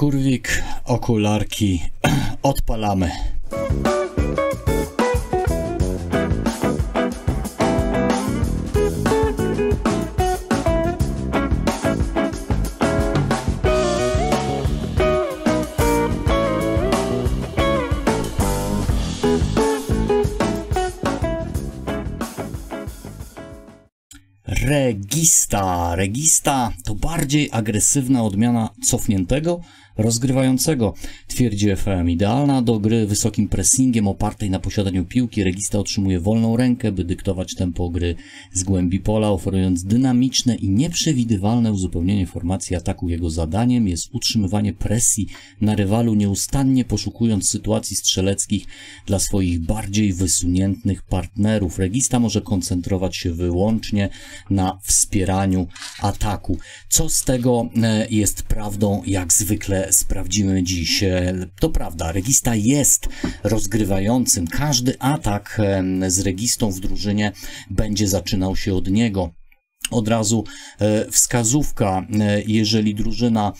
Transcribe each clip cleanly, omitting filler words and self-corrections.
Kurwik, okularki, odpalamy. Regista. Regista to bardziej agresywna odmiana cofniętego, rozgrywającego, twierdzi FM. Idealna do gry wysokim pressingiem opartej na posiadaniu piłki. Regista otrzymuje wolną rękę, by dyktować tempo gry z głębi pola, oferując dynamiczne i nieprzewidywalne uzupełnienie formacji ataku. Jego zadaniem jest utrzymywanie presji na rywalu, nieustannie poszukując sytuacji strzeleckich dla swoich bardziej wysuniętych partnerów. Regista może koncentrować się wyłącznie na wspieraniu ataku. Co z tego jest prawdą, jak zwykle sprawdzimy dziś. To prawda, regista jest rozgrywającym. Każdy atak z registą w drużynie będzie zaczynał się od niego. Od razu wskazówka, jeżeli drużyna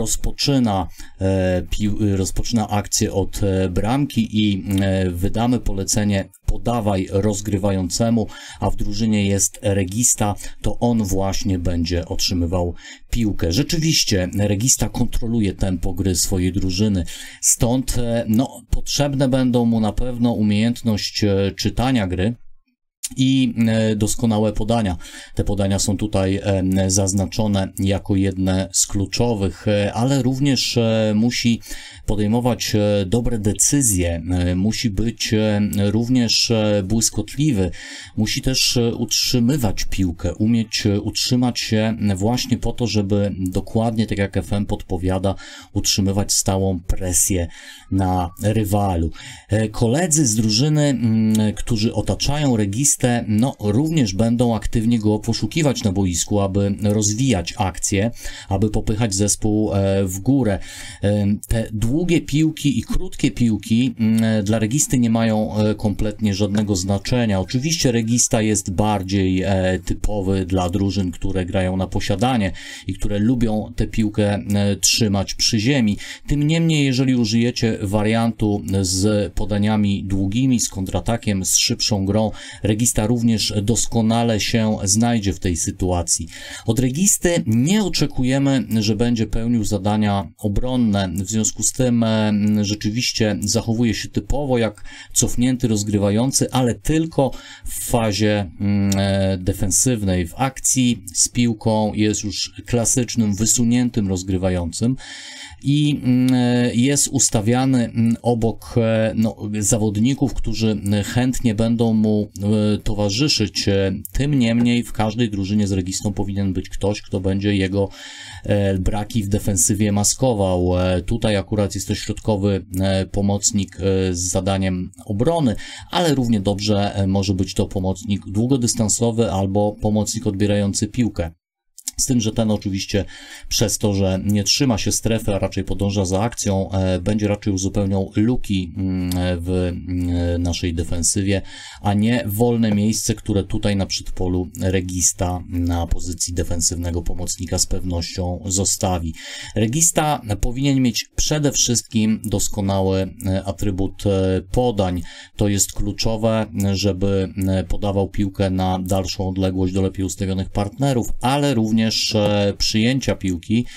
rozpoczyna akcję od bramki i wydamy polecenie podawaj rozgrywającemu, a w drużynie jest regista, to on właśnie będzie otrzymywał piłkę. Rzeczywiście regista kontroluje tempo gry swojej drużyny, stąd potrzebne będą mu na pewno umiejętność czytania gry i doskonałe podania. Te podania są tutaj zaznaczone jako jedne z kluczowych, ale również musi podejmować dobre decyzje, musi być również błyskotliwy, musi też utrzymywać piłkę, umieć utrzymać się właśnie po to, żeby dokładnie, tak jak FM podpowiada, utrzymywać stałą presję na rywalu. Koledzy z drużyny, którzy otaczają registę, również będą aktywnie go poszukiwać na boisku, aby rozwijać akcję, aby popychać zespół w górę. Te długie piłki i krótkie piłki dla registy nie mają kompletnie żadnego znaczenia. Oczywiście regista jest bardziej typowy dla drużyn, które grają na posiadanie i które lubią tę piłkę trzymać przy ziemi. Tym niemniej, jeżeli użyjecie wariantu z podaniami długimi, z kontratakiem, z szybszą grą, regista również doskonale się znajdzie w tej sytuacji. Od registy nie oczekujemy, że będzie pełnił zadania obronne, w związku z tym rzeczywiście zachowuje się typowo jak cofnięty rozgrywający, ale tylko w fazie defensywnej. W akcji z piłką jest już klasycznym, wysuniętym rozgrywającym i jest ustawiany obok zawodników, którzy chętnie będą mu towarzyszyć. Tym niemniej w każdej drużynie z registą powinien być ktoś, kto będzie jego braki w defensywie maskował. Tutaj akurat jest to środkowy pomocnik z zadaniem obrony, ale równie dobrze może być to pomocnik długodystansowy albo pomocnik odbierający piłkę. Z tym, że ten oczywiście przez to, że nie trzyma się strefy, a raczej podąża za akcją, będzie raczej uzupełniał luki w naszej defensywie, a nie wolne miejsce, które tutaj na przedpolu regista na pozycji defensywnego pomocnika z pewnością zostawi. Regista powinien mieć przede wszystkim doskonały atrybut podań. To jest kluczowe, żeby podawał piłkę na dalszą odległość do lepiej ustawionych partnerów, ale również przyjęcia piłki,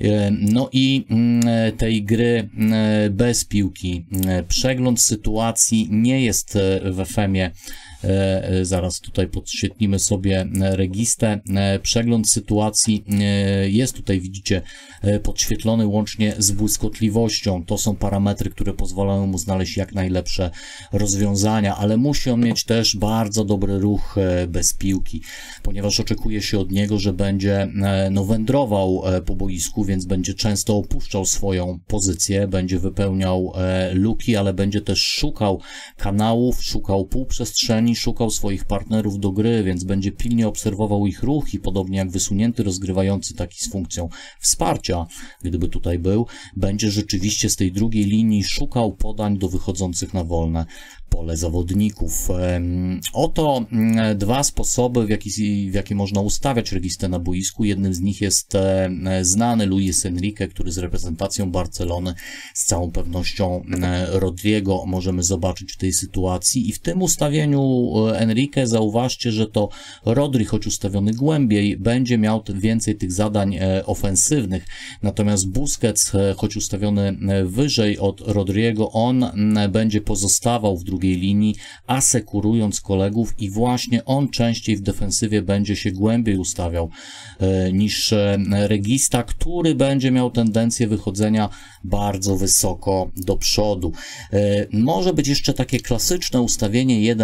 i tej gry bez piłki. Przegląd sytuacji nie jest w FM-ie. Zaraz tutaj podświetlimy sobie registę. Przegląd sytuacji jest tutaj, widzicie, podświetlony łącznie z błyskotliwością. To są parametry, które pozwalają mu znaleźć jak najlepsze rozwiązania, ale musi on mieć też bardzo dobry ruch bez piłki, ponieważ oczekuje się od niego, że będzie wędrował po boisku, więc będzie często opuszczał swoją pozycję, będzie wypełniał luki, ale będzie też szukał kanałów, szukał półprzestrzeni, linii szukał swoich partnerów do gry, więc będzie pilnie obserwował ich ruch i podobnie jak wysunięty rozgrywający taki z funkcją wsparcia, gdyby tutaj był, będzie rzeczywiście z tej drugiej linii szukał podań do wychodzących na wolne pole zawodników. Oto dwa sposoby, w jaki można ustawiać registę na boisku. Jednym z nich jest znany Luis Enrique, który z reprezentacją Barcelony z całą pewnością Rodriego możemy zobaczyć w tej sytuacji. I w tym ustawieniu Enrique zauważcie, że to Rodri, choć ustawiony głębiej, będzie miał więcej tych zadań ofensywnych. Natomiast Busquets, choć ustawiony wyżej od Rodriego, on będzie pozostawał w drugiej linii, asekurując kolegów i właśnie on częściej w defensywie będzie się głębiej ustawiał niż regista, który będzie miał tendencję wychodzenia bardzo wysoko do przodu. Może być jeszcze takie klasyczne ustawienie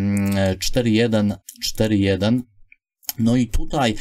1-4-1-4-1. No i tutaj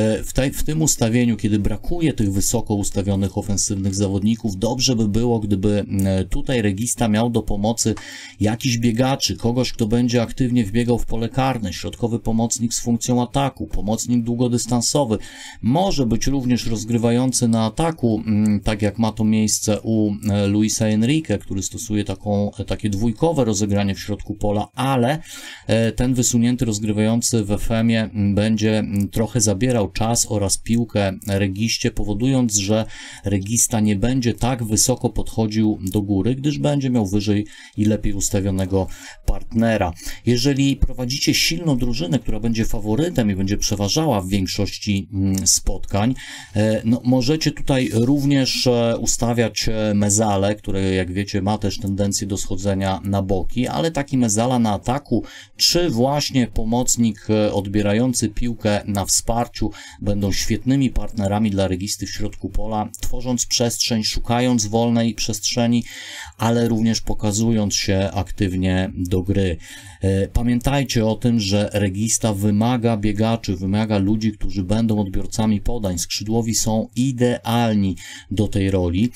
w tym ustawieniu, kiedy brakuje tych wysoko ustawionych ofensywnych zawodników, dobrze by było, gdyby tutaj regista miał do pomocy jakiś biegaczy, kogoś, kto będzie aktywnie wbiegał w pole karne, środkowy pomocnik z funkcją ataku, pomocnik długodystansowy, może być również rozgrywający na ataku, tak jak ma to miejsce u Luisa Enrique, który stosuje takie dwójkowe rozegranie w środku pola, ale ten wysunięty rozgrywający w FM-ie będzie trochę zabierał czas oraz piłkę regiście, powodując, że regista nie będzie tak wysoko podchodził do góry, gdyż będzie miał wyżej i lepiej ustawionego partnera. Jeżeli prowadzicie silną drużynę, która będzie faworytem i będzie przeważała w większości spotkań, no możecie tutaj również ustawiać Mezalę, który, jak wiecie, ma też tendencję do schodzenia na boki, ale taki Mezala na ataku, czy właśnie pomocnik odbierający piłkę na wsparciu będą świetnymi partnerami dla registy w środku pola, tworząc przestrzeń, szukając wolnej przestrzeni, ale również pokazując się aktywnie do gry. Pamiętajcie o tym, że regista wymaga biegaczy, wymaga ludzi, którzy będą odbiorcami podań. Skrzydłowi są idealni do tej roli.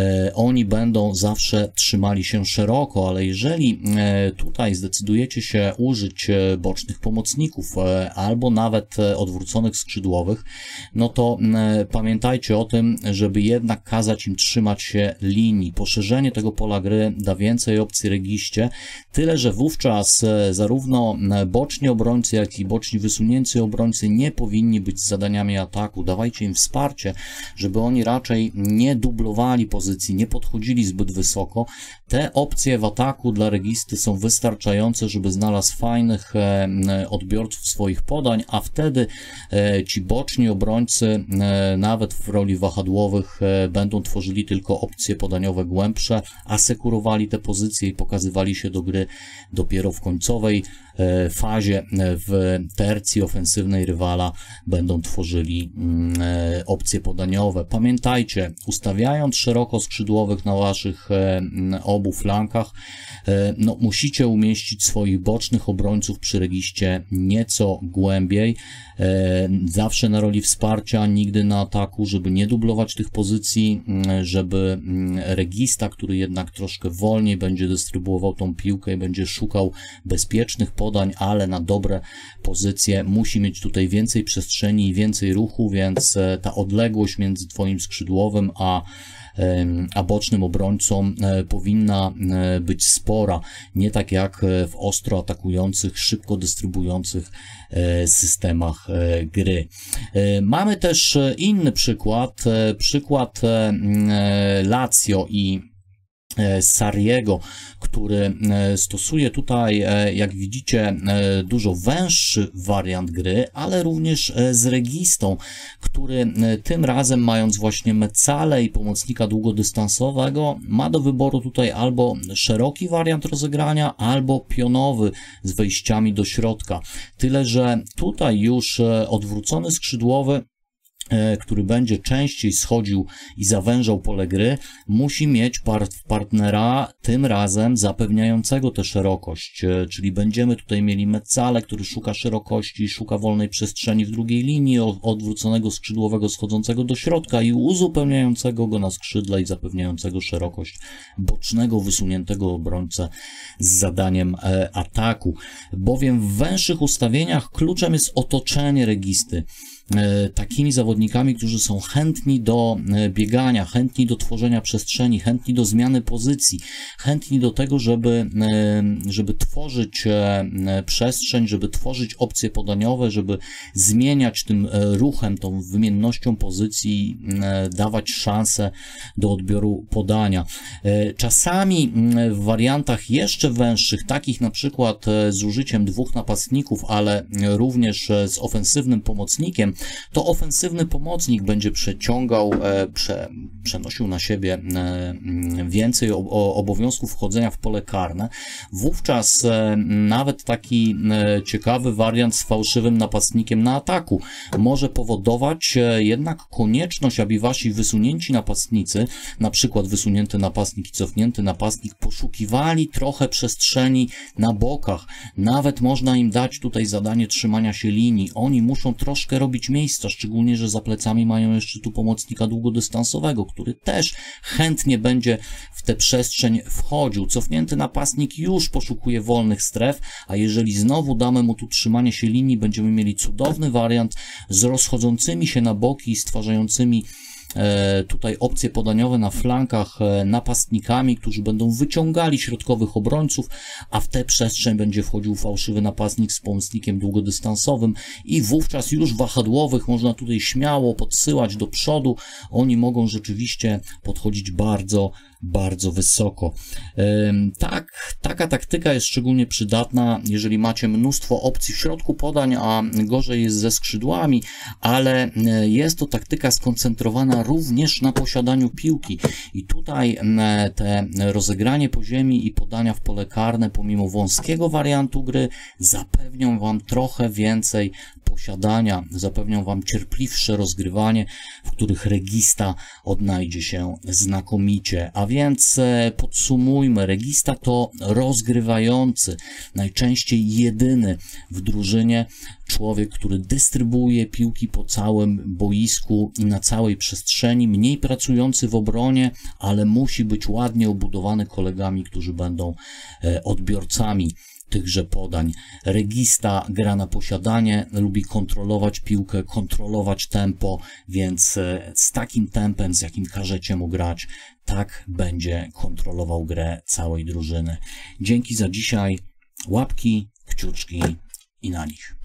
Oni będą zawsze trzymali się szeroko, ale jeżeli tutaj zdecydujecie się użyć bocznych pomocników albo nawet odwróconych skrzydłowych, no to pamiętajcie o tym, żeby jednak kazać im trzymać się linii. Poszerzenie tego pola gry da więcej opcji regiście, tyle że wówczas zarówno boczni obrońcy, jak i boczni wysunięci obrońcy nie powinni być z zadaniami ataku. Dawajcie im wsparcie, żeby oni raczej nie dublowali pozycji, nie podchodzili zbyt wysoko. Te opcje w ataku dla registy są wystarczające, żeby znalazł fajnych odbiorców swoich podań, a wtedy ci boczni obrońcy nawet w roli wahadłowych będą tworzyli tylko opcje podaniowe głębsze, asekurowali te pozycje i pokazywali się do gry dopiero w końcowej fazie, w tercji ofensywnej rywala będą tworzyli opcje podaniowe. Pamiętajcie, ustawiając szeroko skrzydłowych na waszych obu flankach, no, musicie umieścić swoich bocznych obrońców przy regiście nieco głębiej, zawsze na roli wsparcia, nigdy na ataku, żeby nie dublować tych pozycji, żeby regista, który jednak troszkę wolniej będzie dystrybuował tą piłkę i będzie szukał bezpiecznych podań, ale na dobre pozycje, musi mieć tutaj więcej przestrzeni i więcej ruchu, więc ta odległość między twoim skrzydłowym a bocznym obrońcą powinna być spora, nie tak jak w ostro atakujących, szybko dystrybuujących systemach gry. Mamy też inny przykład Lazio i Sarriego, który stosuje tutaj, jak widzicie, dużo węższy wariant gry, ale również z registą, który tym razem, mając właśnie Mezzalę i pomocnika długodystansowego, ma do wyboru tutaj albo szeroki wariant rozegrania, albo pionowy z wejściami do środka. Tyle że tutaj już odwrócony skrzydłowy który będzie częściej schodził i zawężał pole gry, musi mieć partnera tym razem zapewniającego tę szerokość, czyli będziemy tutaj mieli Mezzale, który szuka szerokości, szuka wolnej przestrzeni w drugiej linii, odwróconego skrzydłowego schodzącego do środka i uzupełniającego go na skrzydle i zapewniającego szerokość bocznego, wysuniętego obrońcę z zadaniem ataku. Bowiem w węższych ustawieniach kluczem jest otoczenie registy takimi zawodnikami, którzy są chętni do biegania, chętni do tworzenia przestrzeni, chętni do zmiany pozycji, chętni do tego, żeby tworzyć przestrzeń, żeby tworzyć opcje podaniowe, żeby zmieniać tym ruchem, tą wymiennością pozycji, dawać szansę do odbioru podania. Czasami w wariantach jeszcze węższych, takich na przykład z użyciem dwóch napastników, ale również z ofensywnym pomocnikiem, to ofensywny pomocnik będzie przenosił na siebie więcej obowiązków wchodzenia w pole karne. Wówczas nawet taki ciekawy wariant z fałszywym napastnikiem na ataku może powodować jednak konieczność, aby wasi wysunięci napastnicy, na przykład wysunięty napastnik i cofnięty napastnik, poszukiwali trochę przestrzeni na bokach. Nawet można im dać tutaj zadanie trzymania się linii. Oni muszą troszkę robić miejsca, szczególnie, że za plecami mają jeszcze tu pomocnika długodystansowego, który też chętnie będzie w tę przestrzeń wchodził. Cofnięty napastnik już poszukuje wolnych stref, a jeżeli znowu damy mu tu trzymanie się linii, będziemy mieli cudowny wariant z rozchodzącymi się na boki i stwarzającymi tutaj opcje podaniowe na flankach napastnikami, którzy będą wyciągali środkowych obrońców, a w tę przestrzeń będzie wchodził fałszywy napastnik z pomocnikiem długodystansowym i wówczas już wahadłowych można tutaj śmiało podsyłać do przodu. Oni mogą rzeczywiście podchodzić bardzo wysoko. Taka taktyka jest szczególnie przydatna, jeżeli macie mnóstwo opcji w środku podań, a gorzej jest ze skrzydłami, ale jest to taktyka skoncentrowana również na posiadaniu piłki i tutaj te rozegranie po ziemi i podania w pole karne pomimo wąskiego wariantu gry zapewnią wam trochę więcej posiadania, zapewnią wam cierpliwsze rozgrywanie, w których regista odnajdzie się znakomicie. A więc podsumujmy, regista to rozgrywający, najczęściej jedyny w drużynie człowiek, który dystrybuuje piłki po całym boisku i na całej przestrzeni, mniej pracujący w obronie, ale musi być ładnie obudowany kolegami, którzy będą odbiorcami tychże podań. Regista gra na posiadanie, lubi kontrolować piłkę, kontrolować tempo, więc z takim tempem, z jakim każecie mu grać, tak będzie kontrolował grę całej drużyny. Dzięki za dzisiaj, łapki, kciuczki i na nich.